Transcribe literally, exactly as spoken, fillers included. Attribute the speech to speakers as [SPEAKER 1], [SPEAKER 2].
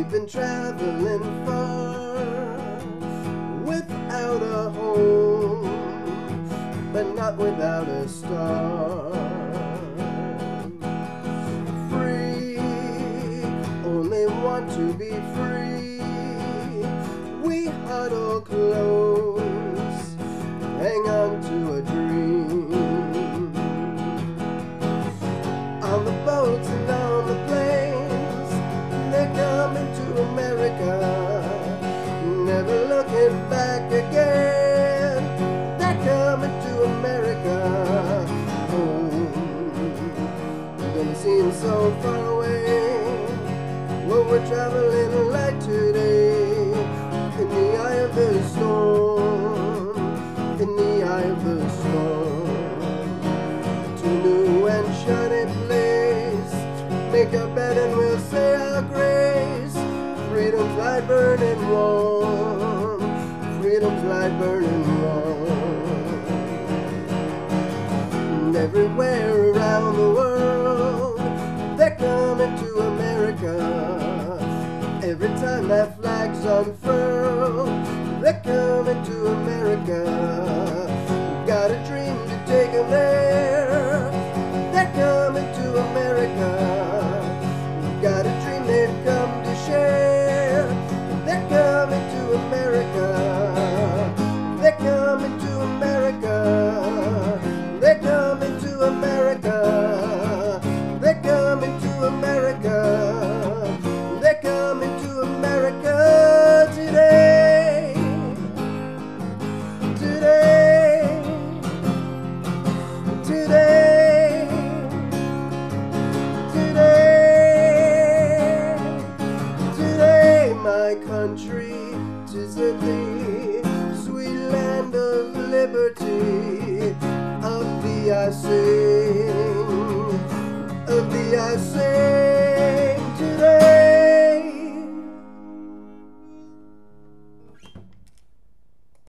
[SPEAKER 1] They've been traveling far without a home, but not without a star. Free, only want to be free. We huddle close, hang on to a dream. On the boats and on the planes, they're coming to America, never looking back again. They're coming to America. Home gonna seem so far away when we're traveling light today, in the eye of the storm, in the eye of the storm. To new and shiny place, make our bed and we'll say our grace. Freedom's light burning warm, freedom's light burning warm. And everywhere around the world, they're coming to America. Every time that flag's unfurled, they're coming to America. Got a dream to take them there. They're coming to America. Got a dream they've come to share. They're coming to America. They're coming to America. They're coming to America. They're coming to America. They're coming to America today. Today. Today. Today. Today, my country, 'tis of thee, sweet land of liberty. Of thee I sing, of thee I sing.